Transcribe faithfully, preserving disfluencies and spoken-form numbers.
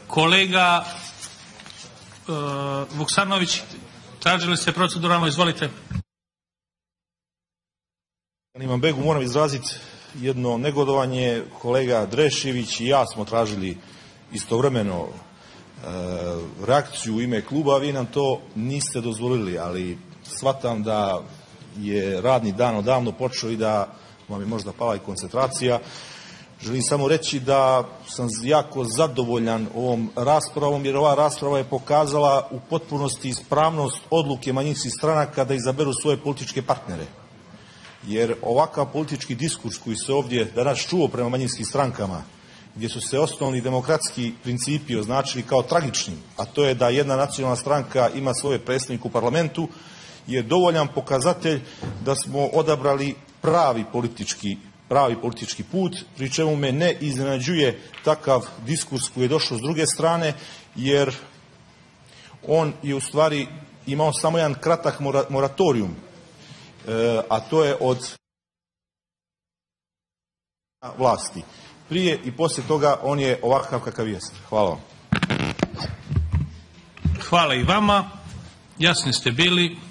Kolega uh, Vuksanović, tražili ste proceduralno, izvolite. Imam Begu, moram izraziti jedno negodovanje. Kolega Drešević i ja smo tražili istovremeno e, reakciju u ime kluba, a vi nam to niste dozvolili, ali shvatam da je radni dan odavno počeo i da vam je možda pala i koncentracija. Želim samo reći da sam jako zadovoljan ovom raspravom, jer ova rasprava je pokazala u potpunosti ispravnost odluke manjinskih stranaka da izaberu svoje političke partnere. Jer ovakav politički diskurs koji se ovdje danas čuo prema manjinskim strankama, gdje su se osnovni demokratski principi označili kao tragični, a to je da jedna nacionalna stranka ima svoje predstavnike u parlamentu, je dovoljan pokazatelj da smo odabrali pravi politički, pravi politički put, pri čemu me ne iznenađuje takav diskurs koji je došao s druge strane, jer on je u stvari imao samo jedan kratak moratorijum, a to je od vlasti. Prije i poslije toga on je ovakav kakav jest. Hvala vam. Hvala i vama. Jasni ste bili.